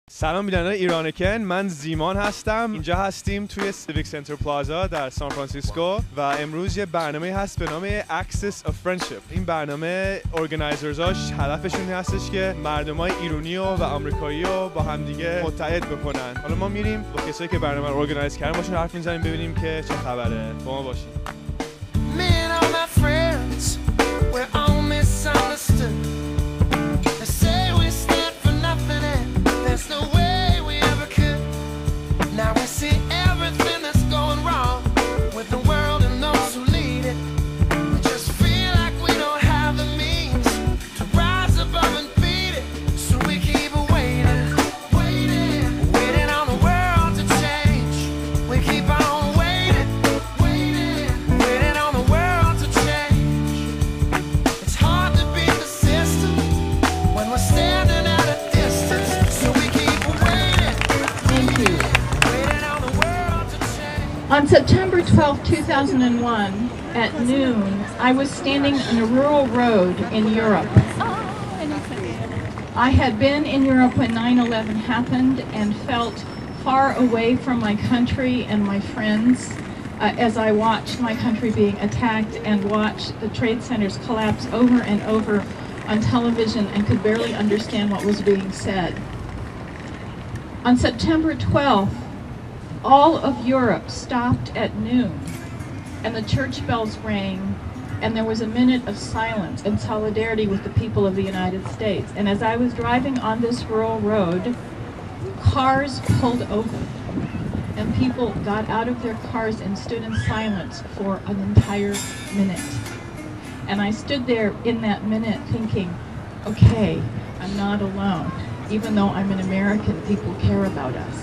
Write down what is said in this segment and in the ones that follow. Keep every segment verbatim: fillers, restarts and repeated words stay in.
سلام بیننده Iranican، من زیمان هستم. اینجا هستیم توی Civic Center Plaza در سان فرانسیسکو و امروز یه برنامه هست به نام Axis of Friendship. این برنامه ارگانایزرزاش هدفشون هستش که مردمای ایرانی و آمریکایی رو با همدیگه متحد بکنن. حالا ما میریم با کسایی که برنامه رو ارگانایز کردن باشون حرف میزنیم ببینیم که چه خبره. با ما باشین. On September twelfth, two thousand one, at noon, I was standing on a rural road in Europe. I had been in Europe when nine eleven happened and felt far away from my country and my friends uh, as I watched my country being attacked and watched the trade centers collapse over and over on television and could barely understand what was being said. On September twelfth, all of Europe stopped at noon, and the church bells rang, and there was a minute of silence and solidarity with the people of the United States. And as I was driving on this rural road, cars pulled over, and people got out of their cars and stood in silence for an entire minute. And I stood there in that minute thinking, okay, I'm not alone. Even though I'm an American, people care about us.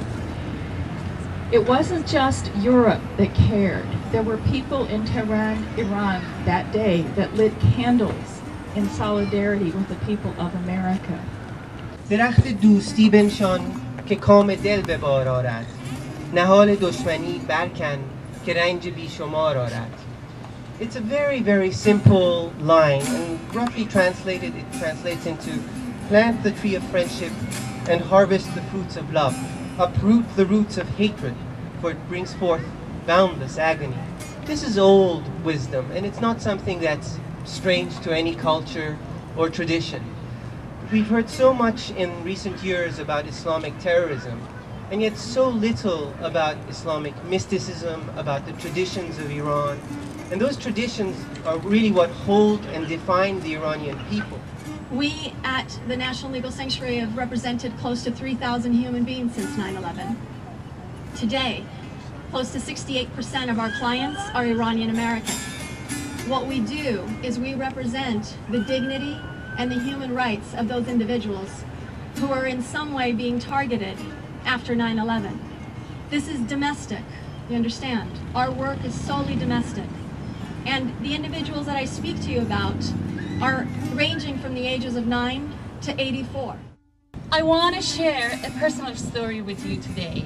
It wasn't just Europe that cared. There were people in Tehran, Iran that day that lit candles in solidarity with the people of America. درخت دوستی بنشان که کام دل به بار آرد، نهال دشمنی برکن که رنج بیشمار آرد. It's a very, very simple line, and roughly translated, it translates into plant the tree of friendship and harvest the fruits of love. Uproot the roots of hatred, for it brings forth boundless agony. This is old wisdom, and it's not something that's strange to any culture or tradition. We've heard so much in recent years about Islamic terrorism, and yet so little about Islamic mysticism, about the traditions of Iran. And those traditions are really what hold and define the Iranian people. We at the National Legal Sanctuary have represented close to three thousand human beings since nine eleven. Today, close to sixty-eight percent of our clients are Iranian-American. What we do is we represent the dignity and the human rights of those individuals who are in some way being targeted after nine eleven. This is domestic, you understand? Our work is solely domestic. And the individuals that I speak to you about are ranging from the ages of nine to eighty-four. I want to share a personal story with you today.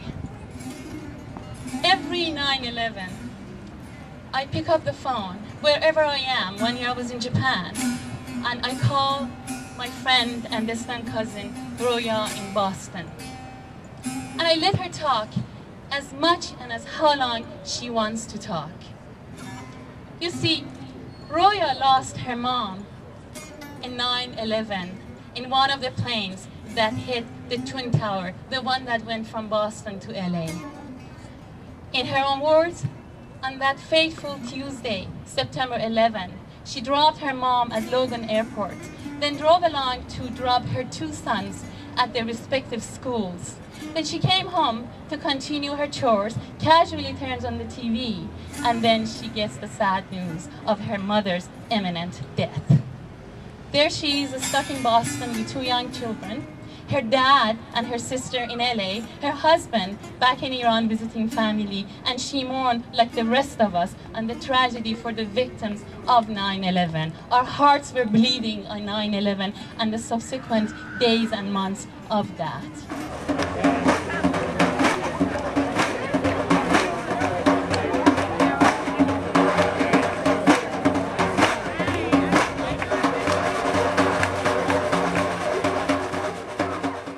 Every nine eleven, I pick up the phone wherever I am. One year I was in Japan, and I call my friend and distant cousin Roya in Boston. And I let her talk as much and as how long she wants to talk. You see, Roya lost her mom in nine eleven in one of the planes that hit the Twin Tower, the one that went from Boston to L A. In her own words, on that fateful Tuesday, September eleventh, she dropped her mom at Logan Airport, then drove along to drop her two sons at their respective schools. Then she came home to continue her chores, casually turns on the T V, and then she gets the sad news of her mother's imminent death. There she is, stuck in Boston with two young children, her dad and her sister in L A, her husband back in Iran visiting family, and she mourned like the rest of us on the tragedy for the victims of nine eleven. Our hearts were bleeding on nine eleven and the subsequent days and months of that.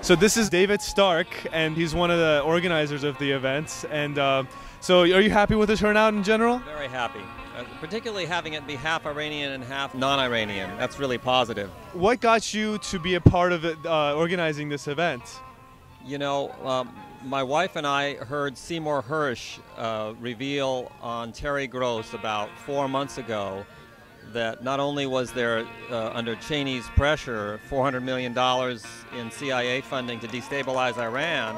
So this is David Stark, and he's one of the organizers of the event. And uh, so are you happy with the turnout in general? Very happy, uh, particularly having it be half Iranian and half non-Iranian. That's really positive. What got you to be a part of it, uh, organizing this event? You know, um, my wife and I heard Seymour Hersh uh, reveal on Terry Gross about four months ago that not only was there, uh, under Cheney's pressure, four hundred million dollars in C I A funding to destabilize Iran,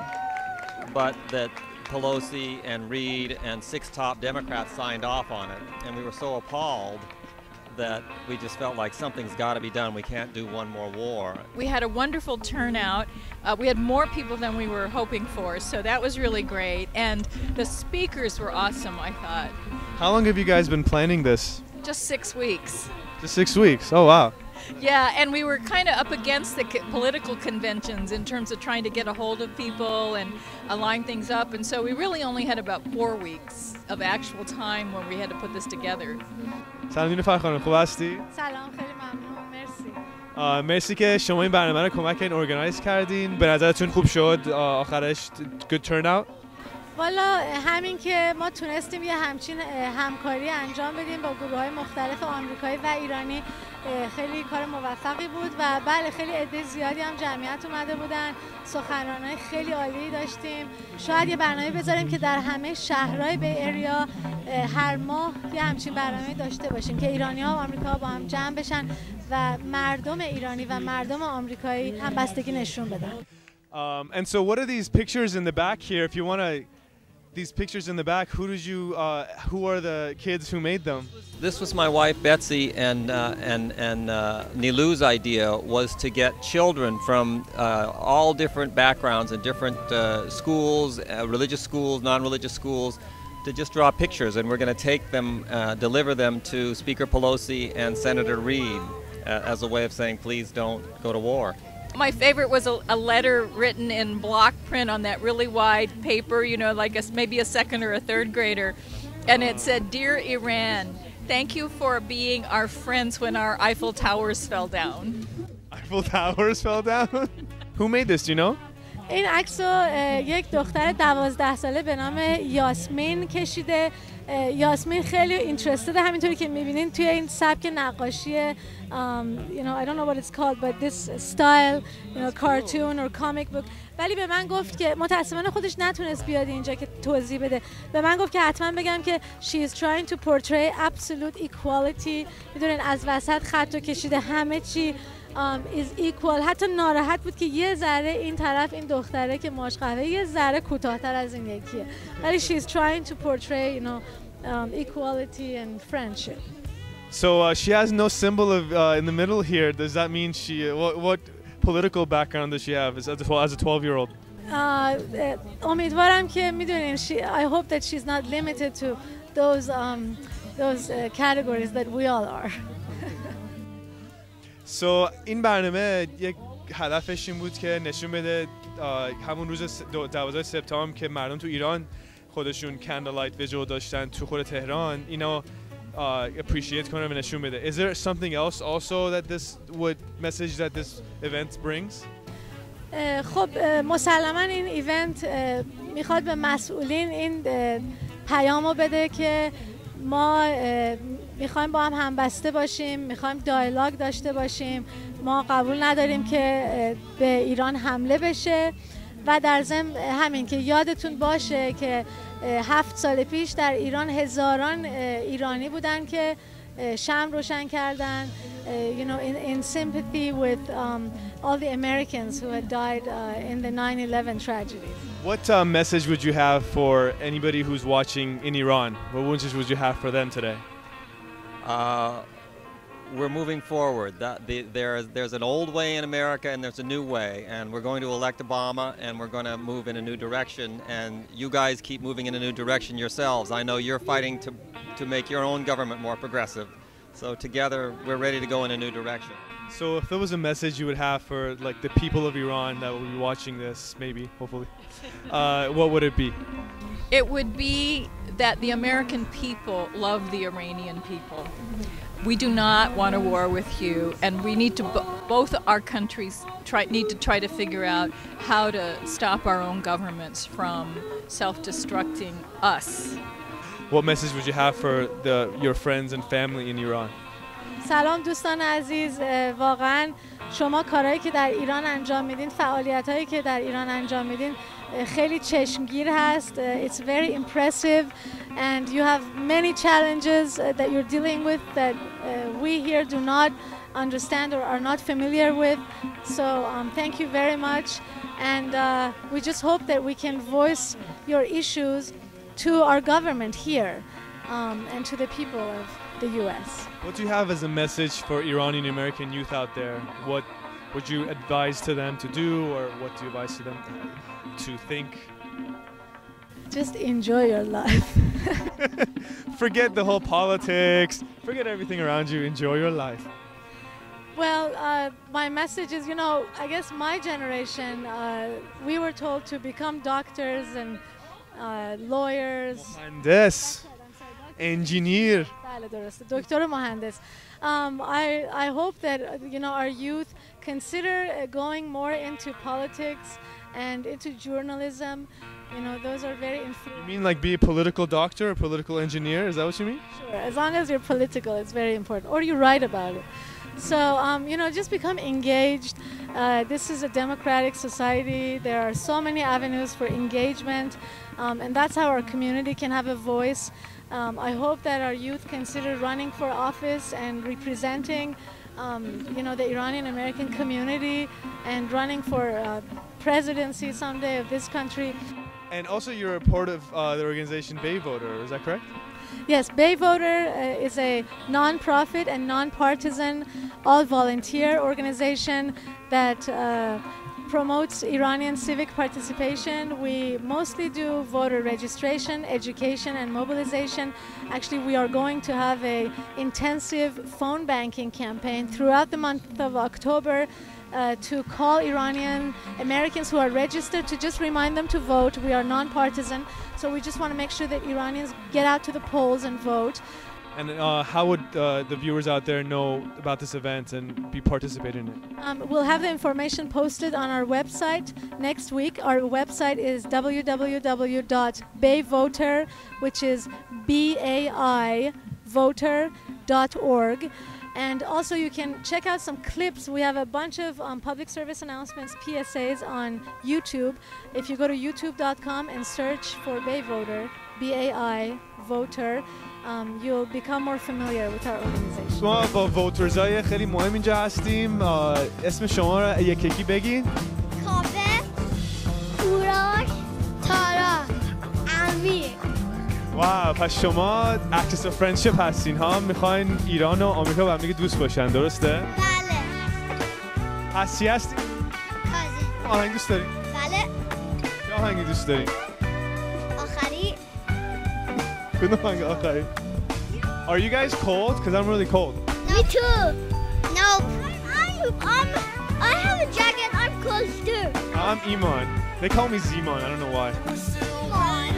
but that Pelosi and Reid and six top Democrats signed off on it. And we were so appalled that we just felt like something's got to be done. We can't do one more war. We had a wonderful turnout. Uh, we had more people than we were hoping for, so that was really great. And the speakers were awesome, I thought. How long have you guys been planning this? Just six weeks. Just six weeks. Oh, wow. Yeah, and we were kind of up against the co political conventions in terms of trying to get a hold of people and align things up, and so we really only had about four weeks of actual time when we had to put this together. سلام نیلوفر خانم، خوب هستی؟ سلام، خیلی ممنون، مرسی. مرسی که شما این برنامه رو کمک کردین ارگانایز کردین. به نظرتون خوب شد آخرش؟ Good turnout؟ والا همین که ما تونستیم یه همچین همکاری انجام بدیم با گروه‌های مختلف آمریکایی و ایرانی خیلی کار موفقی بود و بله خیلی عده زیادی هم جمعیت اومده بودن. سخنرانای خیلی عالی داشتیم. شاید یه برنامه بذاریم که در همه شهرهای بی اریا هر ماه یه همچین برنامه داشته باشیم که ایرانی‌ها و آمریکاها با هم جمع بشن و مردم ایرانی و مردم آمریکایی همبستگی نشون بدن. Um, and so what are these pictures in the back here? If you want to, these pictures in the back, who did you, uh, who are the kids who made them? This was my wife Betsy, and uh, and and uh, Nilou's idea was to get children from uh, all different backgrounds and different uh, schools, uh, religious schools, non-religious schools, to just draw pictures, and we're going to take them, uh, deliver them to Speaker Pelosi and Senator Reid uh, as a way of saying, please don't go to war. My favorite was a, a letter written in block print on that really wide paper, you know, like a, maybe a second or a third grader. And it said, "Dear Iran, thank you for being our friends when our Eiffel Towers fell down." Eiffel Towers fell down? Who made this, do you know? این عکس رو یک دختر دوازده ساله به نام یاسمین کشیده. یاسمین خیلی اینترستد، همینطوری که میبینین توی این سبک نقاشی um, you know, I don't know what it's called, but this style, you know, cartoon or comic book. ولی به من گفت که متاسفانه خودش نتونست بیاد اینجا که توضیح بده. به من گفت که حتما بگم که she is trying to portray absolute equality. میدونین از وسط خط رو کشیده، همه چی um, is equal. حتی ناراحت بود که یه ذره این طرف این دختره که ماش قهوه یه ذره کوتاه‌تر از این یکیه. ولی she is trying to portray, you know, um, equality and friendship. So uh, she has no symbol of uh, in the middle here. Does that mean she? Uh, what, what political background does she have as a as a twelve-year-old? امیدوارم که میدونین. I hope that she's not limited to those um, those uh, categories that we all are. So این برنامه یک هدفش این بود که نشون بده همون روز دوازده سپتامبر که مردم تو ایران خودشون candlelight visual داشتن تو خود تهران، اینو Uh, appreciate کنه و نشون بده. Is there something else also that this would message that this event brings? خب مسلما این ایونت میخواد به مسئولین این پیامو بده که ما میخوایم با هم همبسته باشیم، میخوایم دیالوگ داشته باشیم، ما قبول نداریم که به ایران حمله بشه و در ضمن همین که یادتون باشه که هفت سال پیش در ایران هزاران ایرانی بودن که شمع روشن کردن you know in, in sympathy with um, all the Americans who had died uh, in the nine eleven tragedy. What uh, message would you have for anybody who's watching in Iran? What message would you have for them today? Uh, we're moving forward. That the, there's there's an old way in America and there's a new way, and we're going to elect Obama and we're going to move in a new direction. And you guys keep moving in a new direction yourselves. I know you're fighting to to make your own government more progressive. So together we're ready to go in a new direction. So if there was a message you would have for like the people of Iran that will be watching this, maybe, hopefully, uh, what would it be? It would be that the American people love the Iranian people. We do not want a war with you, and we need to, both our countries try, need to try to figure out how to stop our own governments from self-destructing us. What message would you have for the, your friends and family in Iran? سلام دوستان عزیز، واقعا شما کارهایی که در ایران انجام میدین، فعالیتایی که در ایران انجام میدین خیلی چشمگیر هست. It's very impressive and you have many challenges that you're dealing with that we here do not understand or are not familiar with. So um, thank you very much, and uh, we just hope that we can voice your issues to our government here um, and to the people of the U S. What do you have as a message for Iranian-American youth out there? What would you advise to them to do, or what do you advise to them to think? Just enjoy your life. Forget the whole politics. Forget everything around you. Enjoy your life. Well, uh, my message is, you know, I guess my generation, uh, we were told to become doctors and uh, lawyers. Mohandes. Engineer. Doctor Mohandes. Um, I, I hope that, you know, our youth consider going more into politics and into journalism. You know, those are very influential. You mean like be a political doctor or political engineer? Is that what you mean? Sure. As long as you're political, it's very important. Or you write about it. So, um, you know, just become engaged. Uh, this is a democratic society. There are so many avenues for engagement. Um, and that's how our community can have a voice. Um, I hope that our youth consider running for office and representing, um, you know, the Iranian-American community and running for uh, presidency someday of this country. And also you're a part of uh, the organization Bay Voter, is that correct? Yes, Bay Voter uh, is a non-profit and non-partisan, all-volunteer organization that uh, promotes Iranian civic participation. We mostly do voter registration, education, and mobilization. Actually, we are going to have an intensive phone banking campaign throughout the month of October uh, to call Iranian Americans who are registered to just remind them to vote. We are non-partisan, so we just want to make sure that Iranians get out to the polls and vote. And uh, how would uh, the viewers out there know about this event and be participating in it? Um, we'll have the information posted on our website next week. Our website is w w w dot bay voter, which is B A I voter dot org. And also you can check out some clips. We have a bunch of um, public service announcements, P S As on YouTube. If you go to youtube dot com and search for Bay Voter, B A I voter, Um, you'll become more familiar with our organization. ما با ووترزای خیلی مهم اینجا هستیم. اسم شما رو یکی یکی بگین. کافه، کوراش، تارا، امیر. واو، پس شما اکسس اف فرندشیپ هستین ها؟ میخواین ایران و آمریکا با هم دیگه دوست باشن، درسته؟ بله. پس چی هستین؟ کازی. آهنگ دوست دارین؟ بله. چه آهنگی دوست دارین؟ آخری. کدوم آهنگ آخری؟ Are you guys cold? Because I'm really cold. Me too. No. I'm, I'm, I have a jacket. I'm cold too. I'm Iman. They call me ZEiman. I don't know why. Iman.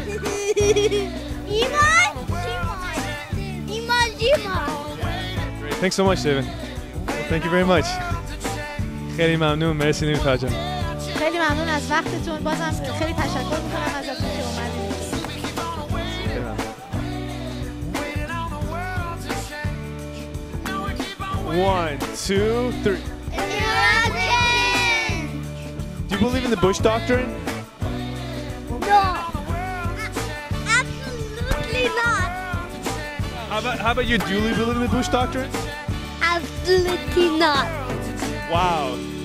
Iman. Iman. Iman. Great. Thanks so much, David. Well, thank you very much. خیلی ممنون. مرسی نیلوفر جان. خیلی ممنون از وقتتون. بازم خیلی تشکر میکنم ازتون که اومدید. One, two, three. Iranian. Do you believe in the Bush Doctrine? No. Absolutely not. How about, how about you? Do you believe in the Bush Doctrine? Absolutely not. Wow.